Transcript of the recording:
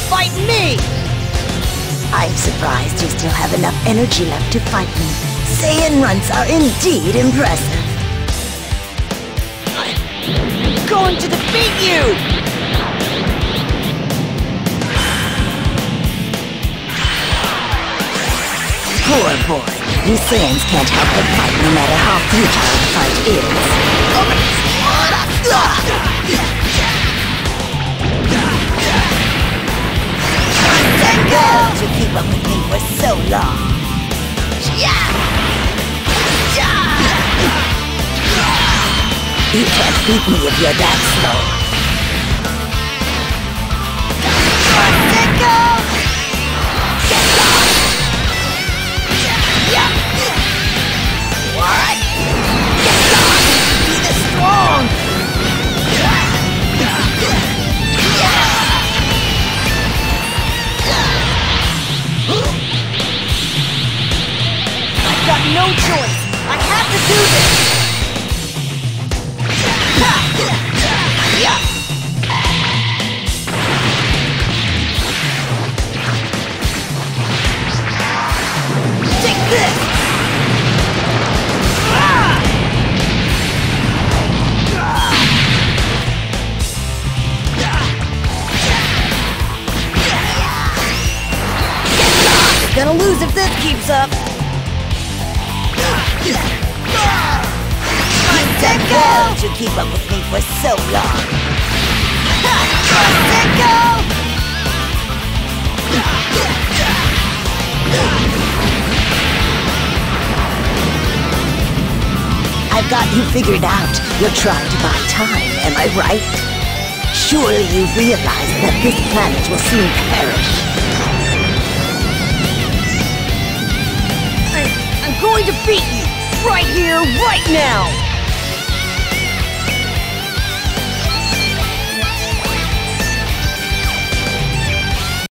fight me! I'm surprised you still have enough energy left to fight me. Saiyan runs are indeed impressive. I'm going to defeat you! Poor boy. You Saiyans can't help but fight no matter how futile the fight is. To keep up with me for so long. You can't beat me if you're that slow. Get lost! What? Get lost! Be the strong! I've got no choice! I have to do this! Take this! Gonna lose if this keeps up. To keep up with me for so long. I've got you figured out. You're trying to buy time, am I right? Surely you've realized that this planet will soon perish. I'm going to beat you! Right here, right now!